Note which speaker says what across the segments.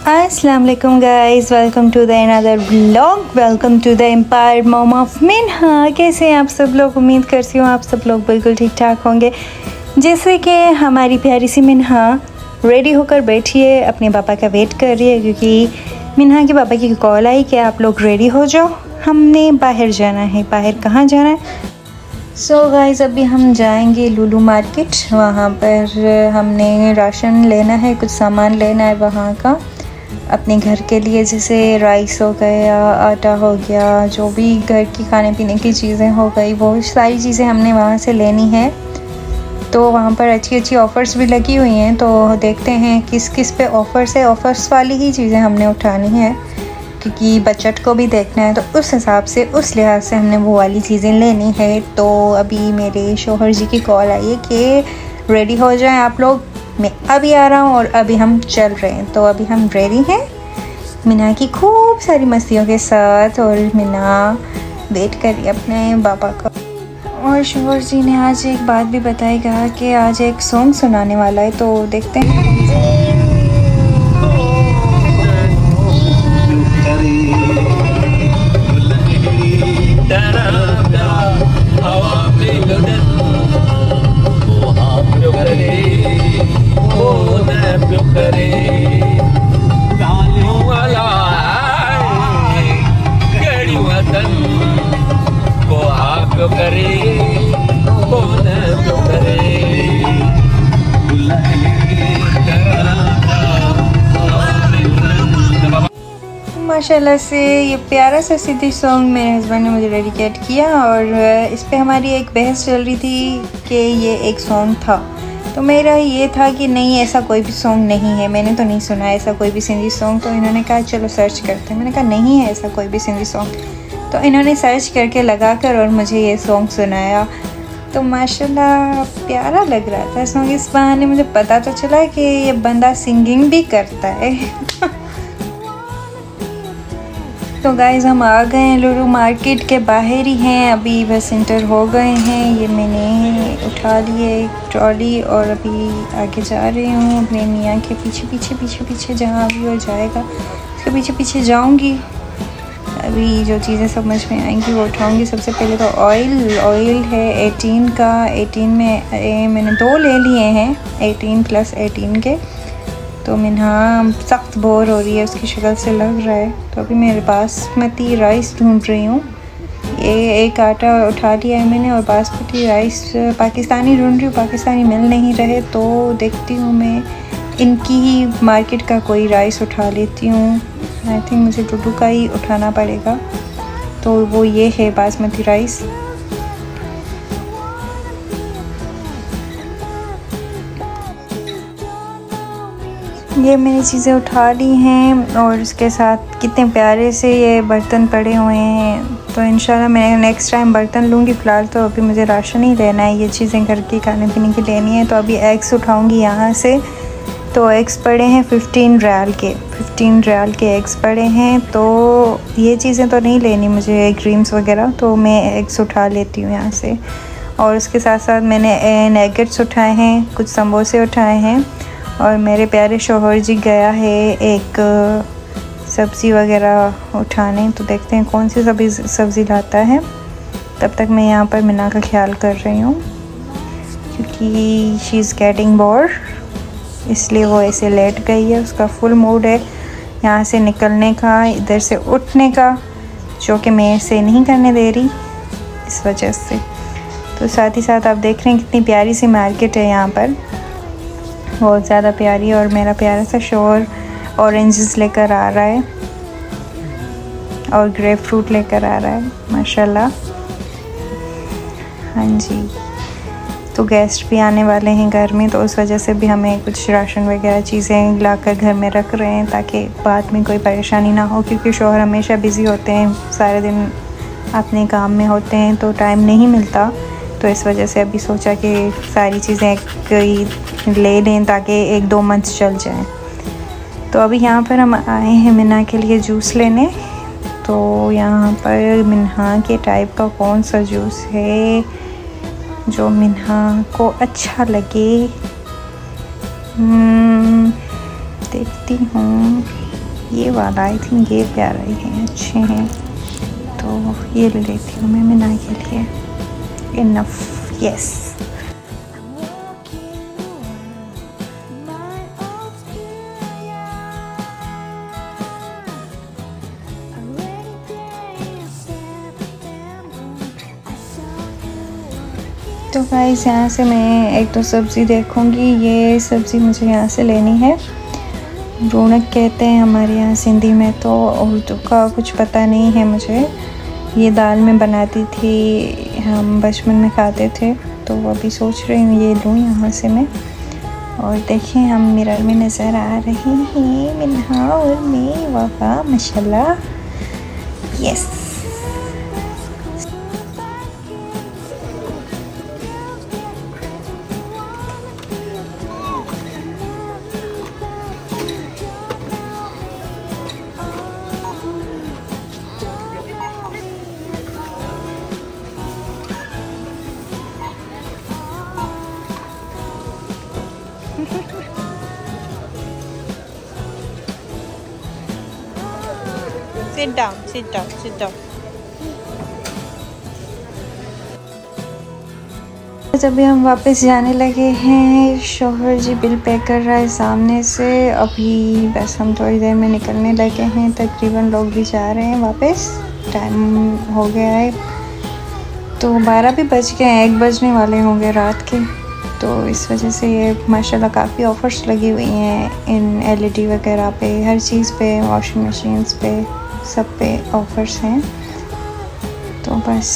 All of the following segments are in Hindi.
Speaker 1: अस्सलाम वालेकुम guys, welcome to the another vlog. Welcome to the empire mom of Minha. कैसे हैं आप सब लोग? उम्मीद करती हूँ आप सब लोग बिल्कुल ठीक ठाक होंगे। जैसे कि हमारी प्यारी सी मिन्हा रेडी होकर बैठी है, अपने पापा का वेट कर रही है, क्योंकि मिन्हा के पापा की कॉल आई कि आप लोग रेडी हो जाओ, हमने बाहर जाना है। बाहर कहाँ जाना है? सो गाइस, अभी हम जाएंगे लुलु मार्केट। वहाँ पर हमने राशन लेना है, कुछ सामान लेना है वहाँ का अपने घर के लिए, जैसे राइस हो गया, आटा हो गया, जो भी घर की खाने पीने की चीज़ें हो गई, वो सारी चीज़ें हमने वहाँ से लेनी है। तो वहाँ पर अच्छी अच्छी ऑफ़र्स भी लगी हुई हैं, तो देखते हैं किस किस पे ऑफ़र्स है। ऑफ़र्स वाली ही चीज़ें हमने उठानी है, क्योंकि बजट को भी देखना है, तो उस हिसाब से, उस लिहाज से हमने वो वाली चीज़ें लेनी है। तो अभी मेरे शोहर जी की कॉल आई है कि रेडी हो जाएं आप लोग, मैं अभी आ रहा हूँ और अभी हम चल रहे हैं। तो अभी हम रेडी हैं मिन्हा की खूब सारी मस्तियों के साथ, और मिन्हा वेट कर रही है अपने पापा का। और शोहर जी ने आज एक बात भी बताई, कहा कि आज एक सॉन्ग सुनाने वाला है, तो देखते हैं। माशाल्लाह से ये प्यारा सा सिद्धि सॉन्ग मेरे हस्बैंड ने मुझे डेडिकेट किया, और इस पे हमारी एक बहस चल रही थी कि ये एक सॉन्ग था। तो मेरा ये था कि नहीं, ऐसा कोई भी सॉन्ग नहीं है, मैंने तो नहीं सुना ऐसा कोई भी सिंधी सॉन्ग। तो इन्होंने कहा चलो सर्च करते हैं। मैंने कहा नहीं है ऐसा कोई भी सिंधी सॉन्ग। तो इन्होंने सर्च करके लगाकर और मुझे ये सॉन्ग सुनाया, तो माशाल्लाह प्यारा लग रहा था सॉन्ग। इस बहाने मुझे पता तो चला कि ये बंदा सिंगिंग भी करता है। तो गाइज़, हम आ गए हैं लुलु मार्केट के बाहर ही हैं, अभी बस इंटर हो गए हैं। ये मैंने उठा लिए ट्रॉली और अभी आगे जा रही हूँ अपने मियाँ के पीछे जहाँ भी हो जाएगा उसके पीछे जाऊँगी। अभी जो चीज़ें समझ में आएंगी वो उठाऊँगी। सबसे पहले तो ऑयल है 18 का। 18 में मैंने 2 ले लिए हैं, 18+18 के। तो मिन्हा सख्त बोर हो रही है, उसकी शक्ल से लग रहा है। तो अभी मेरे बासमती राइस ढूंढ रही हूँ। ये एक आटा उठा लिया है मैंने, और बासमती राइस पाकिस्तानी ढूंढ रही हूँ, पाकिस्तानी मिल नहीं रहे। तो देखती हूँ मैं इनकी ही मार्केट का कोई राइस उठा लेती हूँ। आई थिंक मुझे टूटू का ही उठाना पड़ेगा। तो वो ये है बासमती राइस। ये मैंने चीज़ें उठा ली हैं, और उसके साथ कितने प्यारे से ये बर्तन पड़े हुए हैं। तो इंशाल्लाह मैं नेक्स्ट टाइम बर्तन लूँगी। फ़िलहाल तो अभी मुझे राशन ही लेना है, ये चीज़ें घर की खाने पीने की लेनी है। तो अभी एग्स उठाऊँगी यहाँ से। तो एग्स पड़े हैं 15 रियाल के एग्स पड़े हैं। तो ये चीज़ें तो नहीं लेनी मुझे, क्रीम्स वगैरह, तो मैं एग्स उठा लेती हूँ यहाँ से। और उसके साथ साथ मैंने नगेट्स उठाए हैं, कुछ समोसे उठाए हैं, और मेरे प्यारे शोहर जी गया है एक सब्ज़ी वगैरह उठाने। तो देखते हैं कौन सी सब्ज़ी लाता है। तब तक मैं यहाँ पर मिन्हा का ख्याल कर रही हूँ, क्योंकि शी इज़ गेटिंग बोर, इसलिए वो ऐसे लेट गई है। उसका फुल मूड है यहाँ से निकलने का, इधर से उठने का, जो कि मैं इसे नहीं करने दे रही इस वजह से। तो साथ ही साथ आप देख रहे हैं कितनी प्यारी सी मार्केट है यहाँ पर, बहुत ज़्यादा प्यारी। और मेरा प्यारा सा शोर ऑरेंजेस लेकर आ रहा है और ग्रेप फ्रूट लेकर आ रहा है, माशाल्लाह। हाँ जी, तो गेस्ट भी आने वाले हैं घर में, तो उस वजह से भी हमें कुछ राशन वगैरह चीज़ें लाकर घर में रख रहे हैं, ताकि बाद में कोई परेशानी ना हो। क्योंकि शोहर हमेशा बिज़ी होते हैं, सारे दिन अपने काम में होते हैं, तो टाइम नहीं मिलता। तो इस वजह से अभी सोचा कि सारी चीज़ें ले लें ताकि 1-2 मंथ चल जाएं। तो अभी यहाँ पर हम आए हैं मिन्हा के लिए जूस लेने। तो यहाँ पर मिन्हा के टाइप का कौन सा जूस है जो मिन्हा को अच्छा लगे, देखती हूँ। ये वाला आई थिंक ये प्यारा ही है, अच्छे हैं, तो ये ले लेती हूँ मैं मिना के लिए। Enough, yes. तो गाइस यहाँ से मैं एक तो सब्ज़ी देखूँगी। ये सब्ज़ी मुझे यहाँ से लेनी है, रौनक कहते हैं हमारे यहाँ सिंधी में, तो उर्दू का कुछ पता नहीं है मुझे। ये दाल में बनाती थी, हम बचपन में खाते थे, तो अभी सोच रही हूँ ये लूँ यहाँ से मैं। और देखें हम मिरर में नज़र आ रहे हैं मिन्हा और मैं, वाह माशाल्लाह, yes. Sit down, sit down, sit down. जब हम वापस जाने लगे हैं, शौहर जी बिल पे कर रहा है सामने से। अभी बस हम थोड़ी देर में निकलने लगे हैं, तकरीबन लोग भी जा रहे हैं वापस। टाइम हो गया है, तो 12 भी बज गए हैं, 1 बजने वाले होंगे रात के। तो इस वजह से ये माशाल्लाह काफ़ी ऑफ़र्स लगी हुई हैं इन LED वगैरह पे, हर चीज़ पे, वॉशिंग मशीन्स पे, सब पे ऑफ़र्स हैं। तो बस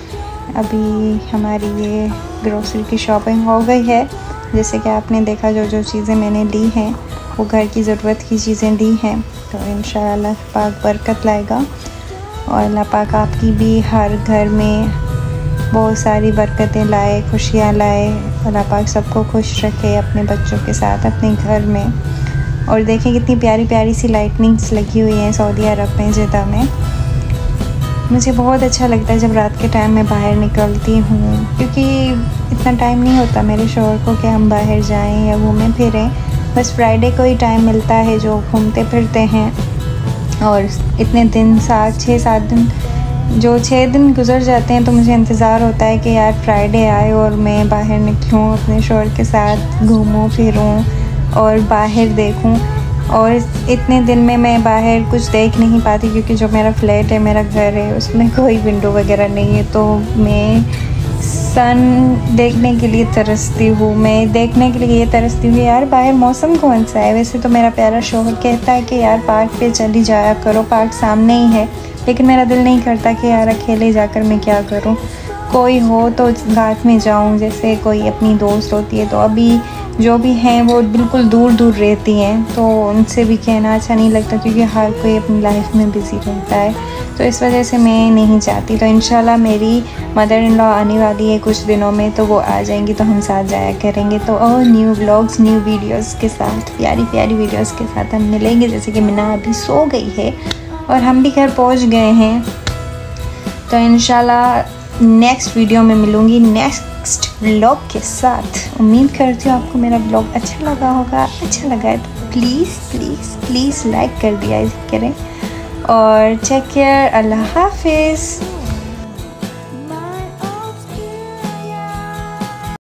Speaker 1: अभी हमारी ये ग्रोसरी की शॉपिंग हो गई है। जैसे कि आपने देखा, जो जो चीज़ें मैंने ली हैं वो घर की ज़रूरत की चीज़ें ली हैं। तो इंशाअल्लाह अल्लाह पाक बरकत लाएगा और अल्लाह पाक आपकी भी हर घर में बहुत सारी बरकतें लाए, खुशियाँ लाए। अल्लाह पाक सबको खुश रखे अपने बच्चों के साथ अपने घर में। और देखें कितनी प्यारी प्यारी सी लाइटनिंग्स लगी हुई हैं सऊदी अरब में, जिद्दा में। मुझे बहुत अच्छा लगता है जब रात के टाइम मैं बाहर निकलती हूँ, क्योंकि इतना टाइम नहीं होता मेरे शौहर को कि हम बाहर जाएं या घूमें फिरें। बस फ्राइडे को ही टाइम मिलता है जो घूमते फिरते हैं। और इतने दिन, 6-7 दिन, जो 6 दिन गुजर जाते हैं, तो मुझे इंतज़ार होता है कि यार फ्राइडे आए और मैं बाहर निकलूँ, अपने शौहर के साथ घूमूँ फिरूँ और बाहर देखूँ। और इतने दिन में मैं बाहर कुछ देख नहीं पाती, क्योंकि जो मेरा फ्लैट है, मेरा घर है, उसमें कोई विंडो वगैरह नहीं है। तो मैं सन देखने के लिए तरसती हूँ, मैं देखने के लिए ये तरसती हूँ यार बाहर मौसम कौन सा है। वैसे तो मेरा प्यारा शौहर कहता है कि यार पार्क पे चली जाया करो, पार्क सामने ही है, लेकिन मेरा दिल नहीं करता कि यार अकेले जाकर मैं क्या करूँ, कोई हो तो साथ में जाऊँ। जैसे कोई अपनी दोस्त होती है, तो अभी जो भी हैं वो बिल्कुल दूर दूर रहती हैं, तो उनसे भी कहना अच्छा नहीं लगता, क्योंकि हर कोई अपनी लाइफ में बिज़ी रहता है। तो इस वजह से मैं नहीं चाहती। तो इंशाल्लाह मेरी मदर इन लॉ आने वाली है कुछ दिनों में, तो वो आ जाएंगी तो हम साथ जाया करेंगे। तो और न्यू व्लॉग्स, न्यू वीडियोस के साथ, प्यारी प्यारी वीडियोस के साथ हम मिलेंगे। जैसे कि मिना अभी सो गई है और हम भी घर पहुँच गए हैं। तो इंशाल्लाह नेक्स्ट वीडियो में मिलूँगी नेक्स्ट व्लॉग के साथ। उम्मीद करती हूँ आपको मेरा व्लॉग अच्छा लगा होगा। अच्छा लगा है तो प्लीज़ प्लीज़ प्लीज़ लाइक कर दिया करें और टेक केयर। अल्लाह हाफिज़।